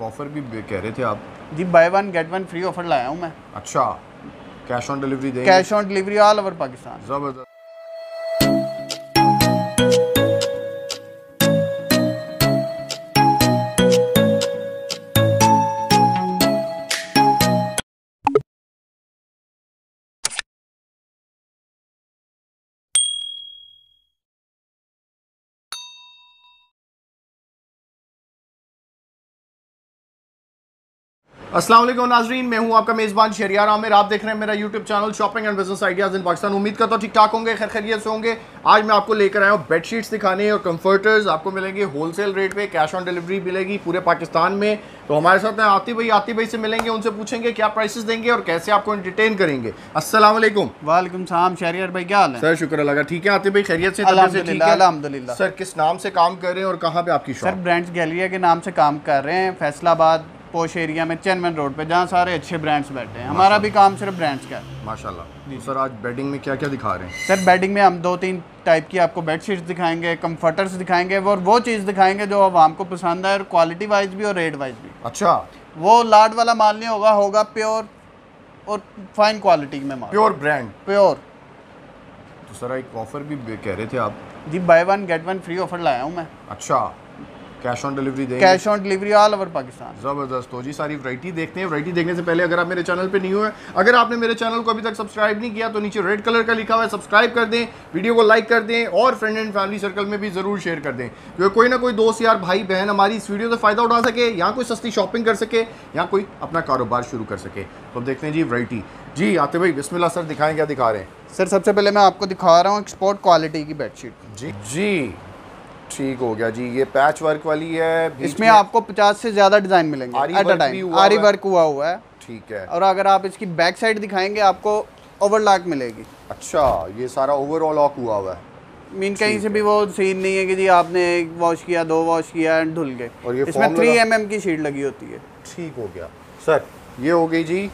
Offer भी कह रहे थे आप जी, buy one get one free offer लाया हूँ मैं। अच्छा, कैश ऑन डिलीवरी देंगे? Cash on delivery all over Pakistan. जबरदस्त। अस्सलाम वालेकुम नाजरीन, मैं हूं आपका मेज़बान शहरियार आमिर। आप देख रहे हैं मेरा YouTube channel shopping and business ideas in Pakistan. उम्मीद करता हूं ठीक ठाक होंगे, खैर खैरियत से होंगे। आज मैं आपको लेकर आया हूं बेडशीट्स दिखाने और कंफर्टर्स आपको मिलेंगे होलसेल रेट पे, कैश ऑन डिलीवरी मिलेगी पूरे पाकिस्तान में। तो हमारे साथ हैं आती भाई से मिलेंगे, उनसे पूछेंगे क्या प्राइसेस देंगे और कैसे आपको एंटरटेन करेंगे। अस्सलाम वालेकुम। वालेकुम सलाम शहरियार भाई, क्या हाल है? सर शुक्र अल्लाह का, ठीक है। आती भाई खैरियत से? अल्हम्दुलिल्लाह। सर किस नाम से काम कर रहे हैं और कहाँ पे आपकी शॉप? सर ब्रांड्स गैलरिया के नाम से काम कर रहे हैं, फैसलाबाद पोश एरिया में, चैनमैन रोड पे, जहाँ सारे अच्छे ब्रांड्स बैठे हैं। हमारा भी काम सिर्फ ब्रांड्स का है। माशाल्लाह। तो सर आज बेडिंग में क्या क्या दिखा रहे हैं? सर बेडिंग में हम 2-3 टाइप की आपको बेडशीट्स दिखाएंगे, कंफर्टर्स दिखाएंगे और वो चीज़ दिखाएंगे जो आवाम को पसंद है, और क्वालिटी वाइज भी और रेट वाइज भी। अच्छा, वो लाड वाला माल नहीं होगा प्योर और फाइन क्वालिटी में माल, प्योर ब्रांड, प्योर। तो सर एक ऑफर भी कह रहे थे आप? जी, buy one get one free offer लाया हूँ मैं। अच्छा, कैश ऑन डिलीवरी देंगे? Cash on delivery all over Pakistan. ज़बरदस्त। तो जी सारी वैरायटी देखते हैं। वैरायटी देखने से पहले अगर आप मेरे चैनल पे नहीं हुए, अगर आपने मेरे चैनल को अभी तक सब्सक्राइब नहीं किया तो नीचे रेड कलर का लिखा हुआ है सब्सक्राइब कर दें, वीडियो को लाइक कर दें और फ्रेंड एंड फैमिली सर्कल में भी ज़रूर शेयर कर दें, क्योंकि कोई ना कोई दोस्त यार भाई बहन हमारी इस वीडियो से फ़ायदा उठा सके, यहाँ कोई सस्ती शॉपिंग कर सके, यहाँ कोई अपना कारोबार शुरू कर सके। तो देखते हैं जी वैरायटी। जी आते भाई बिस्मिल्लाह सर, दिखाएँ क्या दिखा रहे हैं? सर सबसे पहले मैं आपको दिखा रहा हूँ एक्सपोर्ट क्वालिटी की बेडशीट। जी जी, ठीक हो गया जी। ये पैच वर्क वाली है, इसमें आपको 50 से ज़्यादा डिज़ाइन मिलेंगे एट अ टाइम। आरी वर्क हुआ है, ठीक है। और अगर आप इसकी बैक साइड दिखाएंगे आपको ओवरलॉक मिलेगी। अच्छा, ये सारा ओवरऑल लॉक हुआ हुआ है, मीन कहीं से भी वो सीन नहीं है कि जी आपने एक वॉश किया, 2 वॉश किया एंड धुल गए। और ये इसमें 3 mm की शीट लगी होती है। ठीक हो गया सर। ये हो गई जी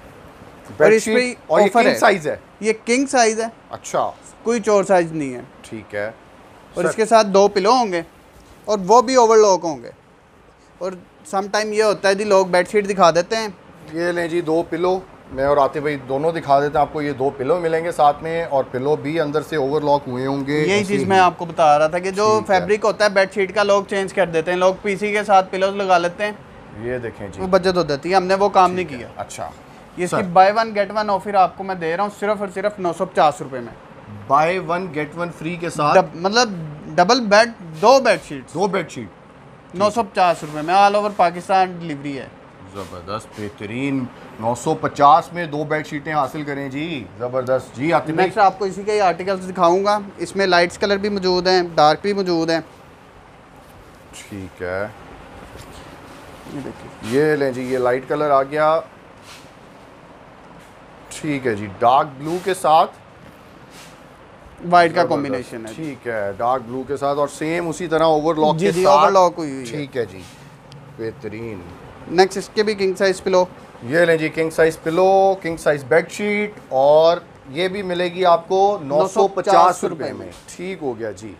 और इसमें और ये ऑफर किंग है, साइज है? ये किंग साइज है। अच्छा, कोई चोर साइज नहीं है। ठीक है। और इसके साथ 2 पिलो होंगे और वो भी ओवरलॉक होंगे। और सम टाइम ये होता है जी लोग बेडशीट दिखा देते हैं। ये लें जी 2 पिलो, मैं और आते भाई दोनों दिखा देते हैं आपको। ये 2 पिलो मिलेंगे साथ में, और पिलो भी अंदर से ओवरलॉक हुए होंगे। यही चीज़ मैं आपको बता रहा था कि जो फैब्रिक होता है बेडशीट का लोग चेंज कर देते हैं, लोग पीसी के साथ पिलोज लगा लेते हैं। ये देखें जी, वो बचत हो जाती है, हमने वो काम नहीं किया। अच्छा, ये इसकी buy one get one offer आपको मैं दे रहा हूँ सिर्फ और सिर्फ 950 रुपये में। Buy one get one free के साथ, मतलब डबल बेड, 2 बेडशीट, 2 बेडशीट 950 रुपये में। ऑल ओवर पाकिस्तान डिलीवरी है। ज़बरदस्त, बेहतरीन। 950 में 2 बेडशीटें हासिल करें जी, ज़बरदस्त। जी आते नेक्स्ट आपको इसी के ही आर्टिकल्स दिखाऊंगा। इसमें लाइट्स कलर भी मौजूद हैं, डार्क भी मौजूद हैं। ठीक है, ये देखिए, ये लें जी, ये लाइट कलर आ गया। ठीक है जी, डार्क ब्लू के साथ वाइट का कॉम्बिनेशन है। ठीक है, डार्क ब्लू के साथ और सेम उसी तरह ओवरलॉक के साथ, ओवरलॉक हुई है। ठीक है जी, बेहतरीन। नेक्स्ट इसके भी किंग साइज पिलो। ये लें जी king size pillow, king size bedsheet, और ये भी मिलेगी आपको 950 रुपये में। ठीक हो गया जी।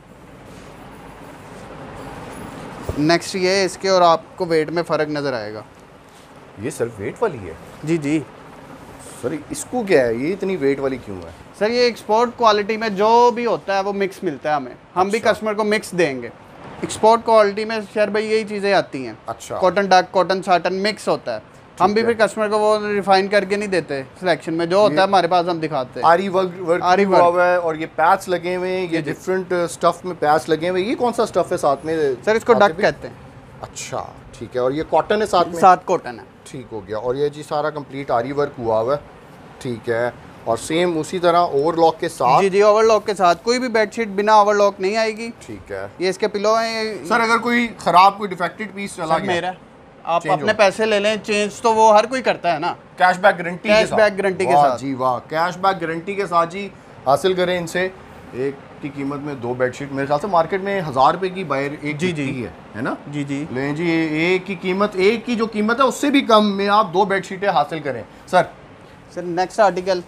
नेक्स्ट ये है इसके, और आपको वेट में फ़र्क नज़र आएगा। ये सिर्फ वेट वाली है? जी जी सर इसको क्या है, ये इतनी वेट वाली क्यों है? सर ये एक्सपोर्ट क्वालिटी में जो भी होता है वो मिक्स मिलता है हमें। हम भी कस्टमर को मिक्स देंगे। एक्सपोर्ट क्वालिटी में शहर भाई यही चीज़ें आती हैं। अच्छा, cotton dark, cotton satin mix होता है। हम भी फिर कस्टमर को वो रिफाइन करके नहीं देते, सिलेक्शन में जो होता है हमारे पास हम दिखाते हैं। आरी वर्क हुआ हुआ है, और ये पैच लगे हुए हैं, ये डिफरेंट स्टफ में पैच लगे हुए हैं। ये कौन सा स्टफ है साथ में? सर इसको डक कहते हैं। अच्छा, ठीक है। और ये कॉटन है साथ में? साथ कॉटन है। ठीक हो गया। और ये जी सारा कंप्लीट आरी वर्क हुआ हुआ है, ठीक है। और सेम उसी तरह ओवरलॉक के साथ? जी जी, ओवरलॉक के साथ। कोई भी बेडशीट बिना ओवरलॉक नहीं आएगी। ठीक है। ये इसके पिलो हैं। सर अगर कोई ख़राब, कोई डिफेक्टेड पीस चला गया, मेरा आप अपने पैसे ले लें, चेंज तो वो हर कोई करता है ना। कैशबैक गारंटी के साथ? कैशबैक गारंटी के साथ जी, वाह, कैशबैक गारंटी के साथ जी हासिल करें इनसे। एक की कीमत में 2 बेडशीट, मेरे ख्याल से मार्केट में 1000 रुपये की बाहर एक जी जी है ना? जी जी लें जी, एक की कीमत, एक की जो कीमत है उससे भी कम में आप 2 बेडशीटें हासिल करें। सर नेक्स्ट आर्टिकल,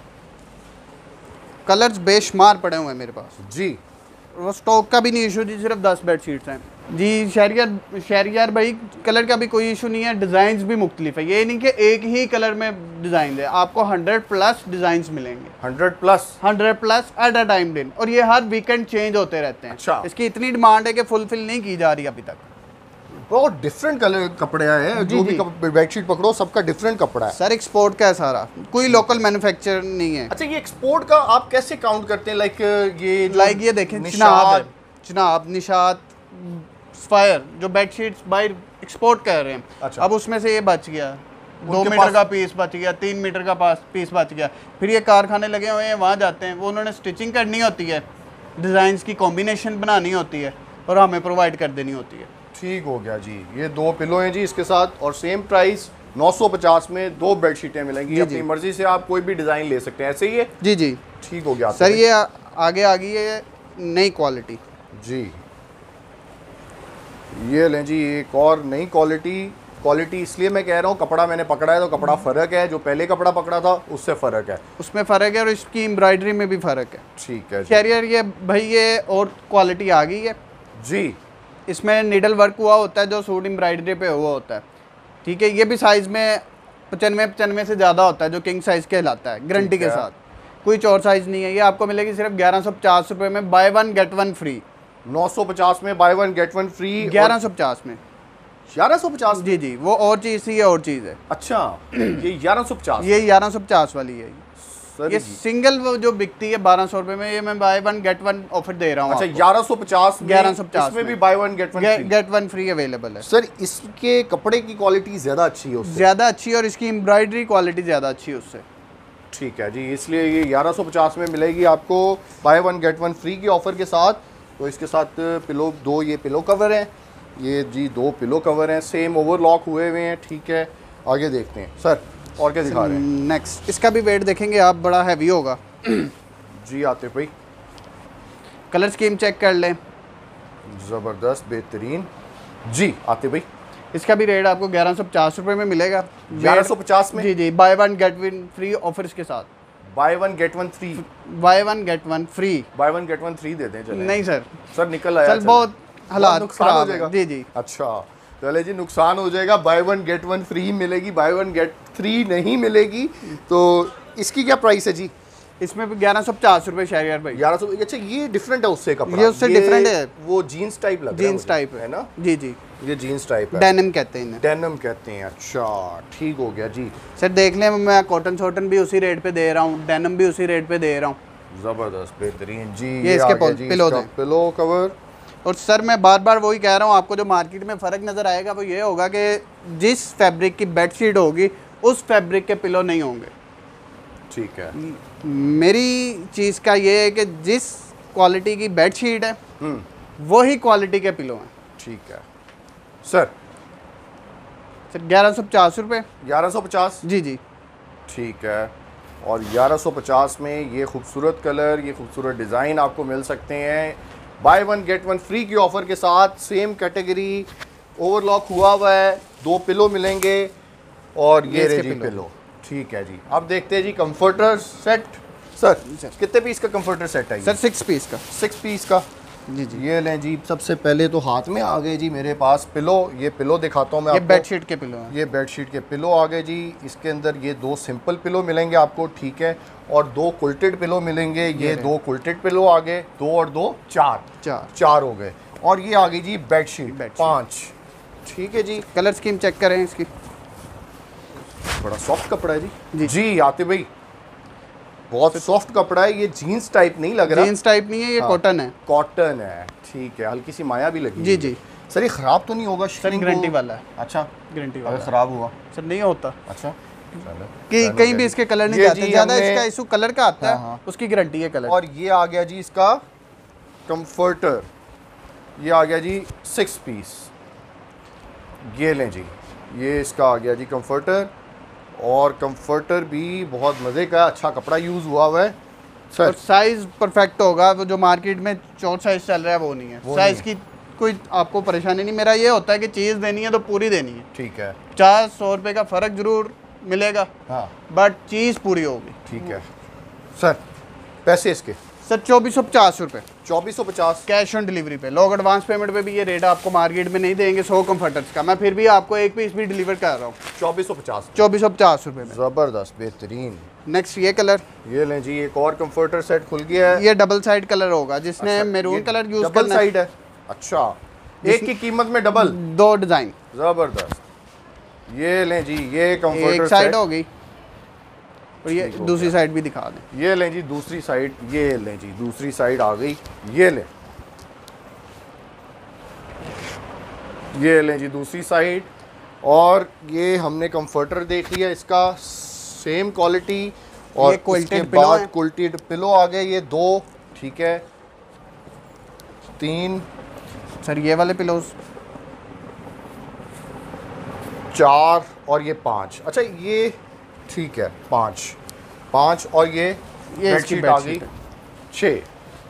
कलर्स बेशुमार पड़े हुए हैं मेरे पास जी, वो स्टॉक का भी नहीं इशू जी, सिर्फ 10 बेडशीट्स हैं। जी शहरियार भाई, कलर का भी कोई इशू नहीं है, डिज़ाइंस भी मुख्तलिफ है, ये नहीं कि एक ही कलर में डिज़ाइन है, आपको 100+ डिज़ाइंस मिलेंगे। 100+ एट अ टाइम दिन, और ये हर वीकेंड चेंज होते रहते हैं। अच्छा। इसकी इतनी डिमांड है कि फुलफिल नहीं की जा रही अभी तक। बहुत डिफरेंट कलर कपड़े आए हैं, जो भी बेडशीट पकड़ो सबका डिफरेंट कपड़ा है सर एक्सपोर्ट का है सारा, कोई लोकल मैन्युफैक्चर नहीं है। अच्छा, ये एक्सपोर्ट का आप कैसे काउंट करते हैं? ये देखें, चिनाब, निशात, स्पायर, जो बेडशीट्स बाहर एक्सपोर्ट कर रहे हैं। अच्छा। अब उसमें से ये बच गया, 2 मीटर का पीस बच गया, 3 मीटर का पीस बच गया, फिर ये कारखाने लगे हुए हैं, वहाँ जाते हैं, वो उन्होंने स्टिचिंग करनी होती है, डिज़ाइंस की कॉम्बिनेशन बनानी होती है और हमें प्रोवाइड कर देनी होती है। ठीक हो गया जी। ये 2 पिलो हैं जी इसके साथ, और सेम प्राइस 950 में 2 बेडशीटें मिलेंगी। अपनी मर्जी से आप कोई भी डिज़ाइन ले सकते हैं, ऐसे ही है जी जी। ठीक हो गया सर, ये आगे आ गई है नई क्वालिटी जी। ये लें जी एक और नई क्वालिटी इसलिए मैं कह रहा हूँ, कपड़ा मैंने पकड़ा है तो कपड़ा फ़र्क है, जो पहले कपड़ा पकड़ा था उससे फ़र्क है, उसमें फ़र्क है और इसकी एम्ब्रॉयडरी में भी फ़र्क है। ठीक है शहरियार ये भाई, ये और क्वालिटी आ गई है जी। इसमें नीडल वर्क हुआ होता है, जो सूट एम्ब्रॉयडरी पे हुआ होता है, ठीक है। ये भी साइज़ में 95 से ज़्यादा होता है, जो किंग साइज़ कहलाता है, गारंटी के साथ। कोई और साइज़ नहीं है। ये आपको मिलेगी सिर्फ 1150 रुपये में, बाय 1 गेट 1 फ्री। 950 में बाय 1 गेट 1 फ्री, 1150 में। 1150? जी जी, वो और चीज़ थी, ये और चीज़ है। अच्छा, ये 1150, ये 1150 वाली है। सर ये सिंगल जो बिकती है 1200 रुपये में, ये मैं बाय 1 गेट 1 ऑफर दे रहा हूँ। अच्छा, 1150 1150 में भी बाय 1 गेट 1 फ्री अवेलेबल है। सर, इसके कपड़े की क्वालिटी ज़्यादा अच्छी है उससे? ज़्यादा अच्छी है, और इसकी एम्ब्रॉयडरी क्वालिटी ज़्यादा अच्छी है उससे। ठीक है जी, इसलिए ये 1150 में मिलेगी आपको बाय 1 गेट 1 फ्री की ऑफ़र के साथ। तो इसके साथ पिलो, 2 ये पिलो कवर हैं, ये जी 2 पिलो कवर हैं, सेम ओवरलॉक हुए हुए हैं, ठीक है। आगे देखते हैं सर, और क्या दिखा रहे हैं? नेक्स्ट, इसका भी वेट देखेंगे आप, बड़ा हैवी होगा जी। आते भाई, कलर स्कीम चेक कर लें, ज़बरदस्त, बेहतरीन जी। आते भाई, इसका भी रेट आपको 1150 रुपये में मिलेगा। 1150 में? जी जी, बाय 1 गेट 1 फ्री ऑफर के साथ। Buy 1 get 1 free? Buy 1 get 1 free. Buy 1 get 1 free दे दें। चले नहीं सर, सर निकल आया, चल बहुत हालात नुकसान हो जाएगा। जी जी। अच्छा चले जी, नुकसान हो जाएगा। बाय 1 गेट 1 फ्री मिलेगी, बाय 1 गेट 3 नहीं मिलेगी। तो इसकी क्या प्राइस है जी? इसमें भी 1150 रुपये शहरियार भाई। 1100। अच्छा, ये डिफरेंट है उससे कपड़ा? ये उससे डिफरेंट है, वो जीन्स टाइप लग रहा है। जीन्स टाइप है ना? जी जी, ये जीन्स टाइप है, डेनिम कहते हैं इन्हें। डेनिम कहते हैं। अच्छा ठीक हो गया जी। सर देख लें, मैं कॉटन शॉटन भी उसी रेट पे दे रहा हूँ, डेनिम भी उसी रेट पे दे रहा हूँ। जबरदस्त, बेहतरीन जी। ये इसके पिलो कवर। और सर मैं बार बार वही कह रहा हूँ, आपको जो मार्केट में फ़र्क नज़र आएगा वो ये होगा कि जिस फैब्रिक की बेडशीट होगी उस फैब्रिक के पिलो नहीं होंगे। ठीक है। मेरी चीज़ का ये है कि जिस क्वालिटी की बेडशीट है वही क्वालिटी के पिलो हैं। ठीक है सर। 1150 रुपये। 1150 जी जी, ठीक है। और 1150 में ये खूबसूरत कलर, ये खूबसूरत डिज़ाइन आपको मिल सकते हैं बाय 1 गेट 1 फ्री की ऑफ़र के साथ। सेम कैटेगरी, ओवरलॉक हुआ हुआ है, 2 पिलो मिलेंगे और ये रहे जी पिलो। ठीक है जी। अब देखते हैं जी कंफर्टर सेट। सर कितने पीस का कंफर्टर सेट है? सर 6 पीस का। 6 पीस का जी जी। ये लें जी। सबसे पहले तो हाथ में आ गए जी मेरे पास पिलो। ये पिलो दिखाता हूँ मैं आपको। बेडशीट के पिलो हैं। ये बेडशीट के पिलो आ गए जी। इसके अंदर ये 2 सिंपल पिलो मिलेंगे आपको, ठीक है। और 2 कुल्टेड पिलो मिलेंगे। ये 2 कुल्टेड पिलो आ गए, 2 और 2 4 हो गए। और ये आ गई जी बेडशीट 5। ठीक है जी। कलर स्कीम चेक करें इसकी। बड़ा सॉफ्ट कपड़ा है जी। जी आते भाई, बहुत सॉफ्ट कपड़ा है। ये जीन्स टाइप नहीं लग रहा। जीन्स टाइप नहीं है, ये कॉटन है। कॉटन है, ठीक है। हल्की सी माया भी लगी। जी जी। सर ये ख़राब तो नहीं होगा? सर गारंटी वाला है। अच्छा, गारंटी वाला। अगर ख़राब हुआ सर नहीं होता। अच्छा, कि कहीं भी इसके कलर नहीं जाते, ज़्यादा इसका इशू कलर का आता है, उसकी गारंटी है कलर। और ये आ गया जी इसका कंफर्टर। ये आ गया जी 6 पीस। ये लें जी, ये इसका आ गया जी कंफर्टर। और कंफर्टर भी बहुत मज़े का, अच्छा कपड़ा यूज़ हुआ हुआ है सर। और साइज़ परफेक्ट होगा। वो जो मार्केट में 4 साइज़ चल रहा है वो नहीं है। साइज़ की कोई आपको परेशानी नहीं। मेरा ये होता है कि चीज़ देनी है तो पूरी देनी है। ठीक है। 50-100 रुपये का फ़र्क ज़रूर मिलेगा, हाँ, बट चीज़ पूरी होगी। ठीक है सर। पैसे इसके सर 2450 रुपये 2450 कैश ऑन डिलीवरी पे। लोग एडवांस पेमेंट पे भी ये रेट आपको मार्केट में नहीं देंगे 100 कंफर्टर्स का, मैं फिर भी आपको एक पीस भी डिलीवर कर रहा हूँ 2450 2450 रुपये में। ज़बरदस्त, बेहतरीन। नेक्स्ट ये कलर, ये लें जी, एक और कंफर्टर सेट खुल गया है। ये डबल साइड कलर होगा, जिसने अच्छा, मैरून कलर यूज डबल करना साइड है। अच्छा, एक की कीमत में डबल, 2 डिजाइन। जबरदस्त। ये लें जी, ये कंफर्टर एक साइड हो गई और ये ठीक हो दूसरी गया। साइड भी दिखा दें। ये लें जी दूसरी साइड, ये लें जी दूसरी साइड आ गई। ये लें जी दूसरी साइड। और ये हमने कंफर्टर देख लिया, इसका सेम क्वालिटी और ये quilted इसके pillow बाद है। क्विल्टेड पिलो आ गए। ये 2, ठीक है, 3, सर ये वाले पिलोज 4 और ये 5। अच्छा ये ठीक है, 5 और ये इसकी बेडशीट आ गई बेडशीट है। 6।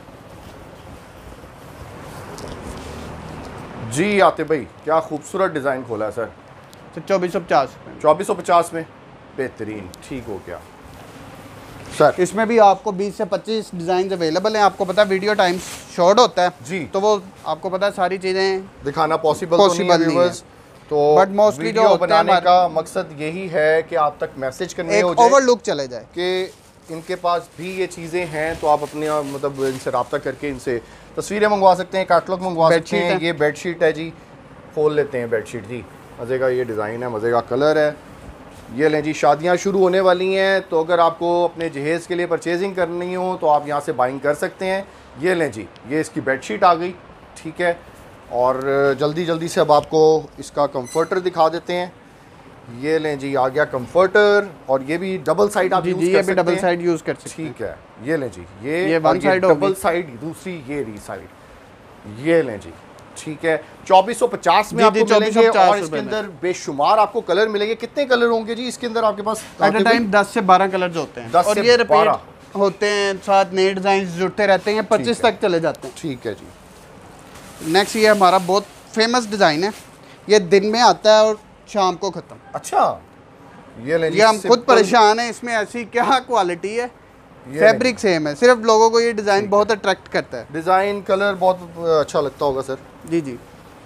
जी आते भाई, क्या खूबसूरत डिज़ाइन खोला है सर। तो 2450 रुपये। 2450 में बेहतरीन, ठीक हो गया सर। इसमें भी आपको 20 से 25 डिज़ाइन अवेलेबल हैं। आपको पता है वीडियो टाइम शॉर्ट होता है जी, तो वो आपको पता है सारी चीज़ें दिखाना पॉसिबल तो नहीं है नहीं है। व्यूअर्स। तो But mostly वीडियो जो होते हैं बनाने हमारे- का मकसद यही है कि आप तक मैसेज करने एक हो जाए ओवरलुक चले जाए कि इनके पास भी ये चीज़ें हैं, तो आप अपने मतलब इनसे रब्ता करके इनसे तस्वीरें मंगवा सकते हैं, कैटलॉग मंगवा सकते बेडशीट हैं। है। ये बेडशीट है जी, खोल लेते हैं बेडशीट जी। मज़े का ये डिज़ाइन है, मज़े का कलर है। ये लें जी, शादियां शुरू होने वाली हैं, तो अगर आपको अपने जहेज़ के लिए परचेजिंग करनी हो तो आप यहाँ से बाइंग कर सकते हैं। ये लें जी, ये इसकी बेडशीट आ गई, ठीक है। और जल्दी जल्दी से अब आपको इसका कंफर्टर दिखा देते हैं। ये लें जी, आ गया कंफर्टर, और ये भी डबल साइड आप जी यूज़ जी, कर ये भी सकते डबल हैं। साइड यूज़ कर सकते हैं। ठीक है, ये लें जी, ये और वन साइड होगी। डबल साइड, दूसरी ये री साइड। ये लें जी, ठीक है। 2450 में जी, आपको जी, मिलेंगे 2450 और इसके रुपए में। अंदर बेशुमार आपको कलर मिलेंगे। कितने कलर होंगे जी इसके अंदर आपके पास? एट अ टाइम 10 से 12 कलर होते हैं 10 और से ये रिपीट 12 होते हैं, साथ नए डिज़ाइन जुड़ते रहते हैं, 25 है। तक चले जाते हैं। ठीक है जी। नेक्स्ट ये हमारा बहुत फेमस डिज़ाइन है, ये दिन में आता है और शाम को ख़त्म। अच्छा, ये लें जी, ये हम खुद simple- परेशान हैं, इसमें ऐसी क्या क्वालिटी है, ये फैब्रिक सेम है, सिर्फ लोगों को ये डिज़ाइन बहुत अट्रैक्ट करता है। डिज़ाइन कलर बहुत अच्छा लगता होगा सर। जी जी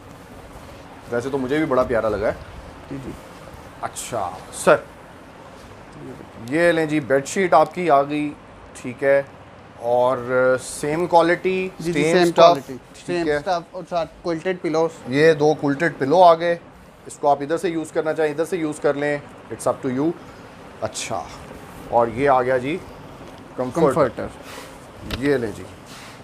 वैसे तो मुझे भी बड़ा प्यारा लगा है। जी जी। अच्छा सर, ये लें जी, बेडशीट आपकी आ गई, ठीक है। और सेम क्वालिटी, जी जी, सेम सेम स्टफ, क्वालिटी, ठीक सेम है। स्टफ और साथ क्विल्टेड पिलोस। ये 2 क्विल्टेड पिलो आ गए। इसको आप इधर से यूज़ करना चाहें इधर से यूज़ कर लें, इट्स अप टू यू। अच्छा, और ये आ गया जी कंफर्टर। ये लें जी,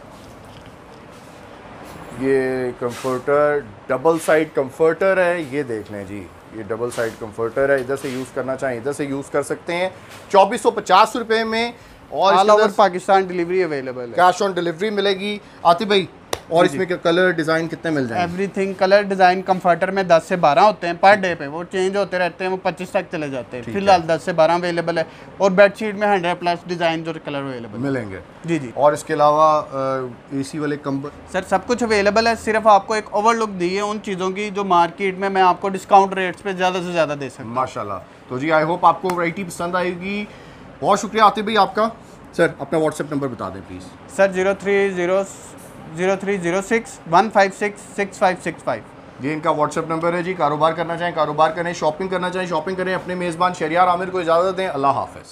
ये कंफर्टर डबल साइड कंफर्टर है। ये देख लें जी, ये डबल साइड कंफर्टर है। इधर से यूज़ करना चाहें इधर से यूज़ कर सकते हैं 2450 रुपये में। और ऑल इसके ओवर अंदर पाकिस्तान डिलीवरी अवेलेबल है। कैश ऑन डिलीवरी मिलेगी। आतिफ भाई, और इसमें कलर डिज़ाइन कितने मिल जाएंगे? एवरीथिंग कलर डिज़ाइन कंफर्टर में 10 से 12 होते हैं पर डे पे, वो चेंज होते रहते हैं, वो 25 तक चले जाते हैं। फिलहाल 10 से 12 अवेलेबल है और बेडशीट में 100+ डिज़ाइन और कलर अवेलेबल मिलेंगे जी जी। और इसके अलावा एसी वाले कंबल सर सब कुछ अवेलेबल है, सिर्फ आपको एक ओवरलुक दी है उन चीज़ों की जो मार्केट में मैं आपको डिस्काउंट रेट्स पे ज़्यादा से ज़्यादा दे सकता हूँ। माशाल्लाह। तो जी, आई होप आपको वैरायटी पसंद आएगी। बहुत शुक्रिया आतिफ भाई आपका। सर अपना व्हाट्सएप नंबर बता दें प्लीज़। सर 030615666565। ये इनका व्हाट्सएप नंबर है जी। कारोबार करना चाहें कारोबार करें, शॉपिंग करना चाहें शॉपिंग करें। अपने मेज़बान शहरियार आमिर को इजाज़त दें। अल्लाह हाफ़िज़।